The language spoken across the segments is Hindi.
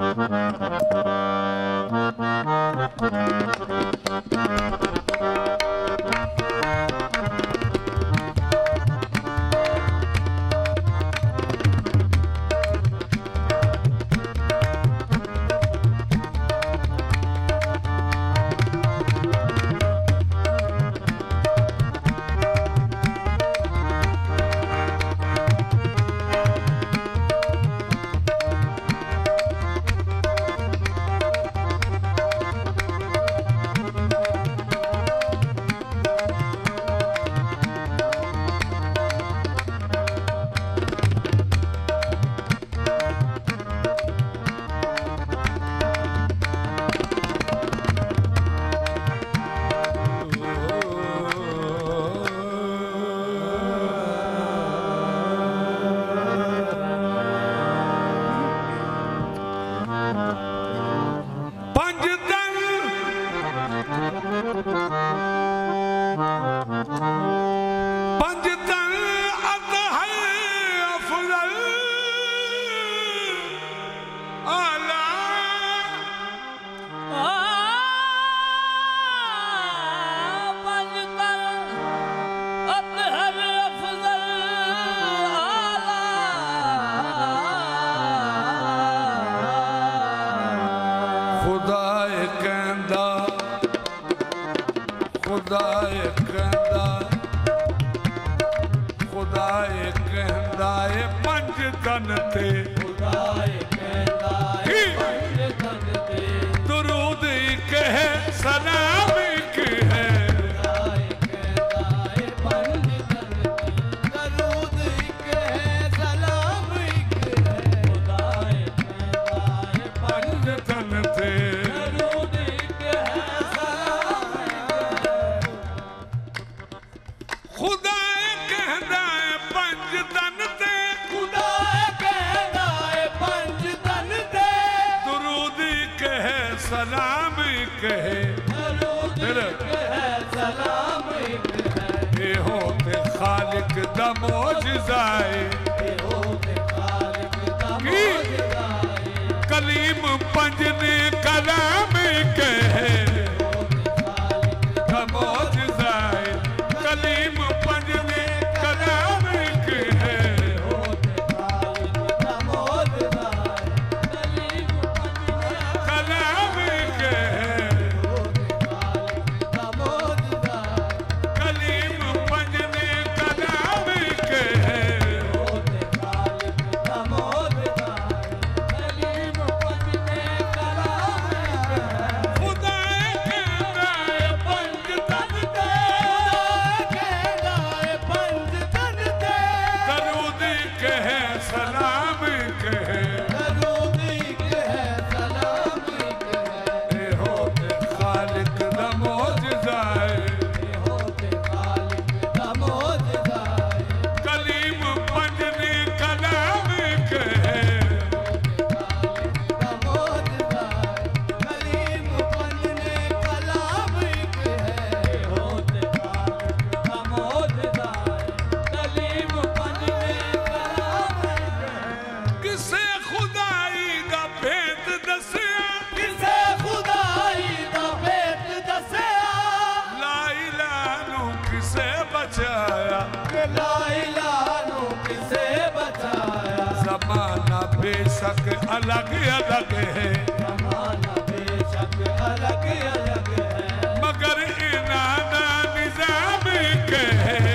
अलग अलग है, जमाना बेशक अलग अलग है, मगर इनाना निजाम के है।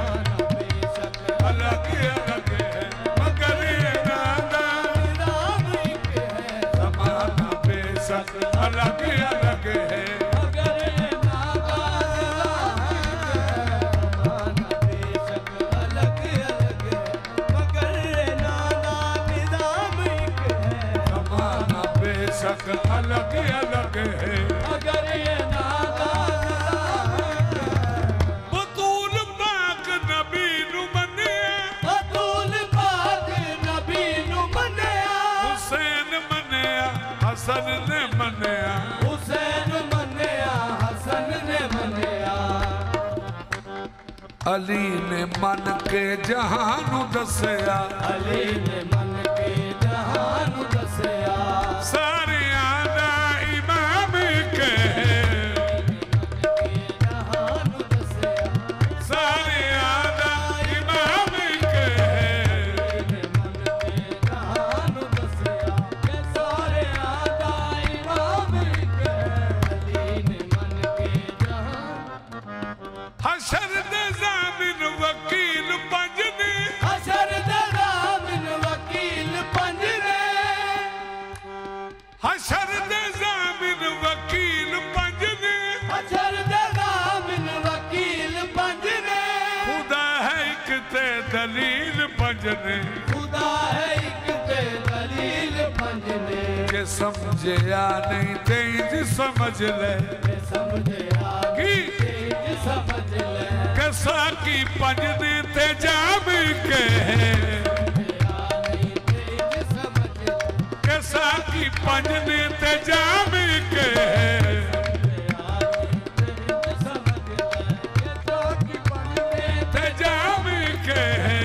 बेशक अलग अलग है, मगर इनाना निजाम के है, जमाना बेशक अलग अलग है। अलग अलग है, अगर ये नादा बतूल पाक नबी नु मनिया, बतूल पाक नबी नु मनिया, हुसैन मनिया हसन ने मनिया, हुसैन मनिया हसन ने मनिया, अली ने मन के जहान दसिया, अली ने मन के जहान दसिया। हशर दे ज़ामिन वकील पंज ने, हशर दे ज़ामिन वकील पंज ने, खुदा है एक ते दलील पंज ने, खुदा है एक ते दलील पंज ने, के समझे या नहीं तेज समझ ले, के समझे आ की तेज समझ ले, के साकी पंज ने ते जाम के साकी पंज ने ते जाम के ते जाम के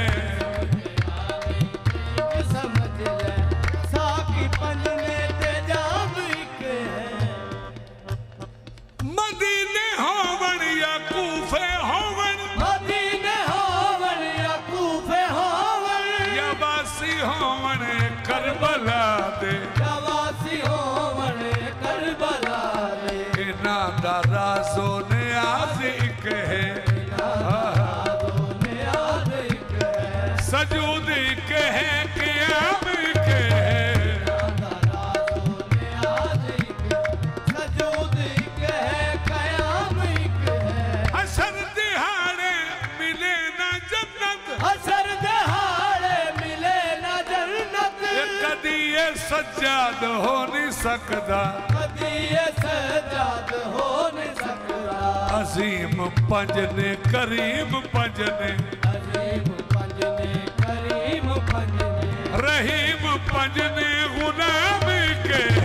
साकी पंज ने ते जाम के मदीने होवन या कूफे होवन, मदीने होवन या कूफे होवन, या बासी होवन करबला दे, वासी होवन करबला दे, इना दा राज़ो ने आज एक है, सजूद एक है क़याम के है, सजूद एक है क़याम एक है, हशर दिहाड़े मिले ना जन्नत, हशर दहाड़े मिले ना जन्नत, ये कदी ये सज्जाद हो नहीं सकदा, कदी ये सजाद हो नहीं सकता, अजीम पंज ने करीम पंज ने, अजीम पंज ने करीम पंज ने, रहीम पंज ने गुलाम के